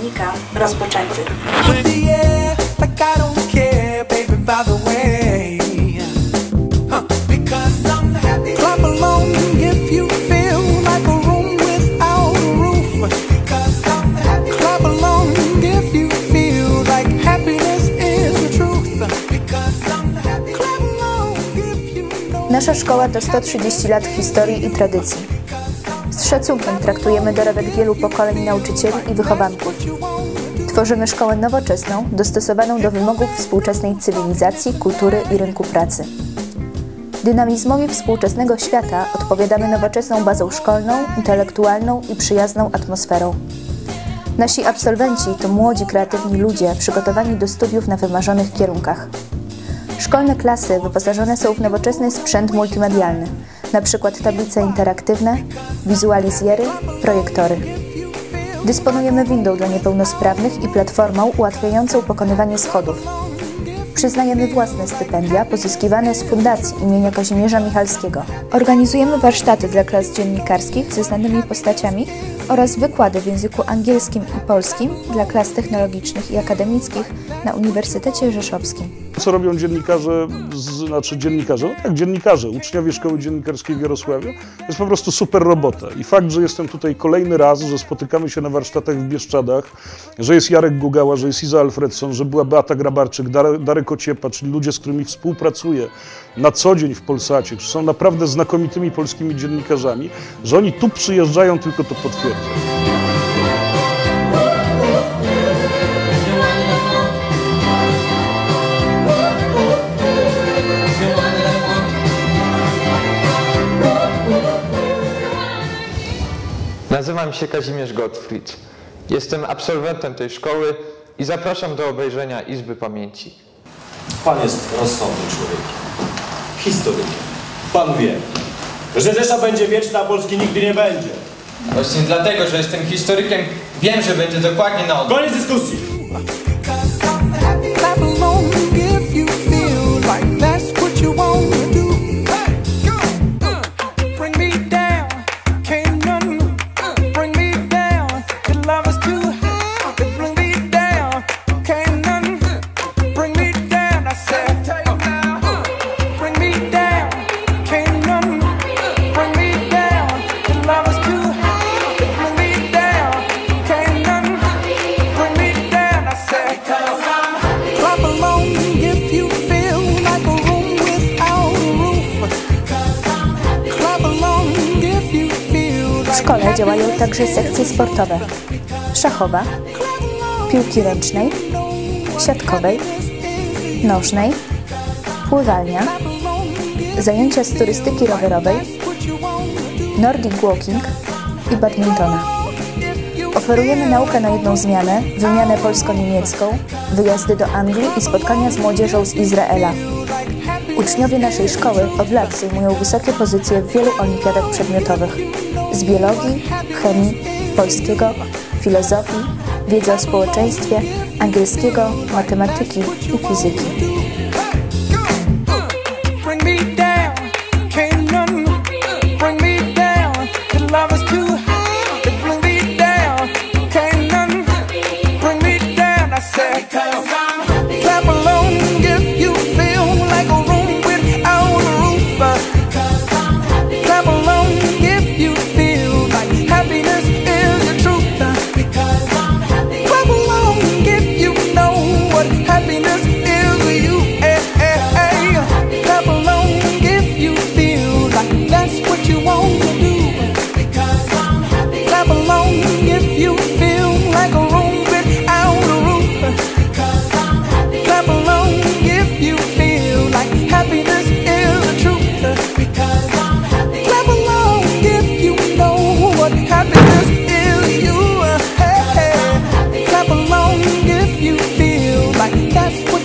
dziennika rozpoczęty. Nasza szkoła to 130 lat historii i tradycji. Z szacunkiem traktujemy dorobek wielu pokoleń nauczycieli i wychowanków. Tworzymy szkołę nowoczesną, dostosowaną do wymogów współczesnej cywilizacji, kultury i rynku pracy. Dynamizmowi współczesnego świata odpowiadamy nowoczesną bazą szkolną, intelektualną i przyjazną atmosferą. Nasi absolwenci to młodzi, kreatywni ludzie przygotowani do studiów na wymarzonych kierunkach. Szkolne klasy wyposażone są w nowoczesny sprzęt multimedialny, np. tablice interaktywne, wizualizjery, projektory. Dysponujemy windą dla niepełnosprawnych i platformą ułatwiającą pokonywanie schodów. Przyznajemy własne stypendia pozyskiwane z Fundacji imienia Kazimierza Michalskiego. Organizujemy warsztaty dla klas dziennikarskich ze znanymi postaciami oraz wykłady w języku angielskim i polskim dla klas technologicznych i akademickich na Uniwersytecie Rzeszowskim. Co robią dziennikarze, dziennikarze, uczniowie Szkoły Dziennikarskiej w Jarosławiu, to jest po prostu super robota. I fakt, że jestem tutaj kolejny raz, że spotykamy się na warsztatach w Bieszczadach, że jest Jarek Gugała, że jest Iza Alfredson, że była Beata Grabarczyk, Darek Ociepa, czyli ludzie, z którymi współpracuję na co dzień w Polsacie, którzy są naprawdę znakomitymi polskimi dziennikarzami, że oni tu przyjeżdżają, tylko to potwierdza. Nazywam się Kazimierz Gottfried. Jestem absolwentem tej szkoły i zapraszam do obejrzenia Izby Pamięci. Pan jest rozsądnym człowiekiem, historykiem. Pan wie, że Rzesza będzie wieczna, a Polski nigdy nie będzie. Właśnie dlatego, że jestem historykiem, wiem, że będzie dokładnie na odwrót. Koniec dyskusji! W szkole działają także sekcje sportowe: szachowa, piłki ręcznej, siatkowej, nożnej, pływalnia, zajęcia z turystyki rowerowej, nordic walking i badmintona. Oferujemy naukę na jedną zmianę, wymianę polsko-niemiecką, wyjazdy do Anglii i spotkania z młodzieżą z Izraela. Uczniowie naszej szkoły od lat zajmują wysokie pozycje w wielu olimpiadach przedmiotowych: z biologii, chemii, polskiego, filozofii, wiedzy o społeczeństwie, angielskiego, matematyki i fizyki. That's what